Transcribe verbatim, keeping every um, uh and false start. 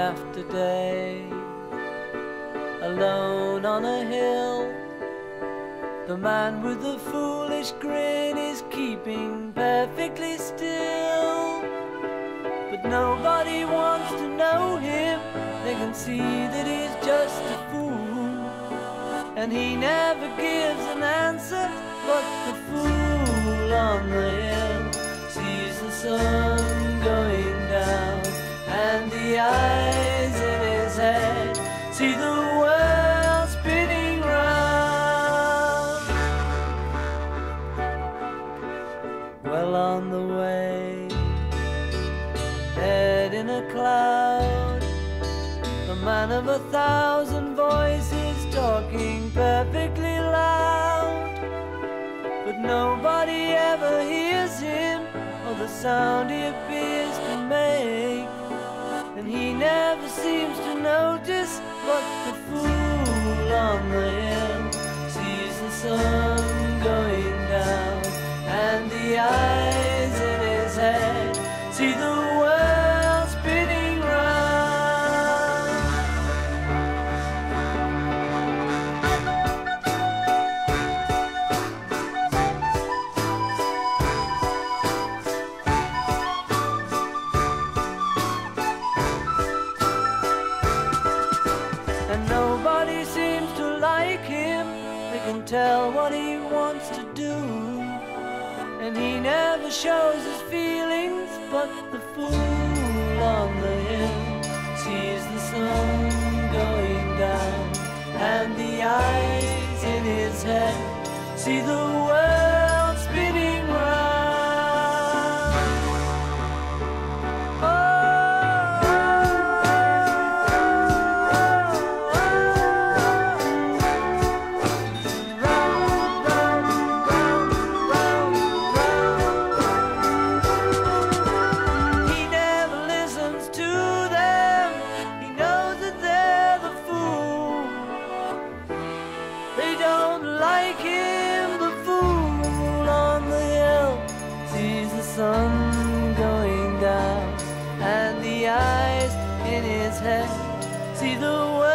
after day, alone on a hill. The man with the foolish grin is keeping perfectly still, but nobody wants to know him. They can see that he's just a fool, and he never gives an answer. But the fool on the hill sees the sun going down, and the eyes in his head see the world spinning round. Well on the way, head in a cloud, the man of a thousand voices talking perfectly loud, but nobody ever hears him or the sound he appears to make, and he never seems to notice. But the fool on the hill sees the sun going down, and the eyes in his head see the world spinning round. And nobody seems to like him. They can tell what he wants to do, and he never shows his feelings. But the fool on the hill sees the sun going down, and the eyes in his head see the world spinning round. They don't like him. The fool on the hill sees the sun going down, and the eyes in his head see the world